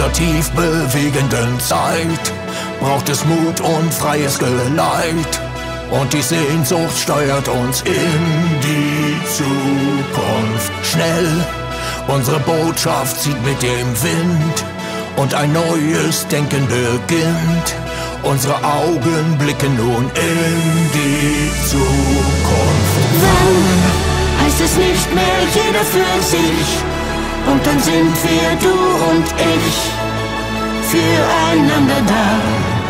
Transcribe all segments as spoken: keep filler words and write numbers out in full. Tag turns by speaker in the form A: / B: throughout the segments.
A: dieser tief bewegenden Zeit braucht es Mut und freies Geleit. Und die Sehnsucht steuert uns in die Zukunft. Schnell, unsere Botschaft zieht mit dem Wind und ein neues Denken beginnt. Unsere Augen blicken nun in die Zukunft.
B: Wann heißt es nicht mehr jeder für sich? Und dann sind wir, du und ich, füreinander da.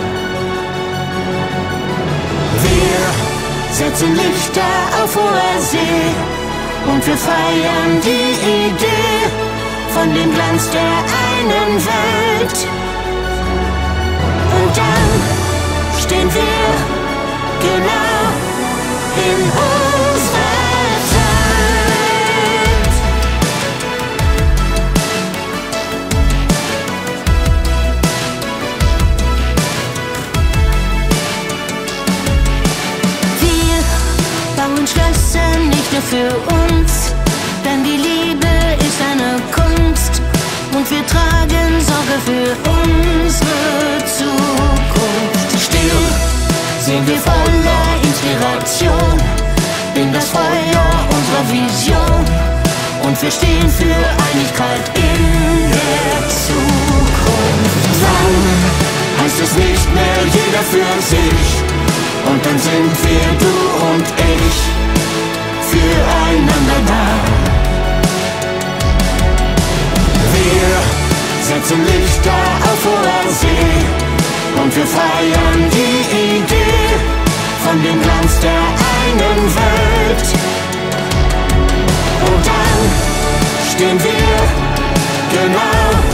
B: Wir setzen Lichter auf hoher See und wir feiern die Idee von dem Glanz der einen Welt. Und dann stehen wir genau in unserer Zeit. Wir bauen Schlösser nicht nur für uns, denn die Liebe ist eine Kunst. Und wir tragen Sorge für unsere Zukunft.
A: Still
B: Sind wir voller Inspiration in das Feuer unserer Vision. Und wir stehen für Einigkeit in der Zukunft. Wann heißt es nicht mehr jeder für sich? Und dann sind wir, du und ich, füreinander da. Wir setzen Lichter auf hoher See und wir feiern die Idee von dem Glanz der einen Welt. Und dann stehen wir genau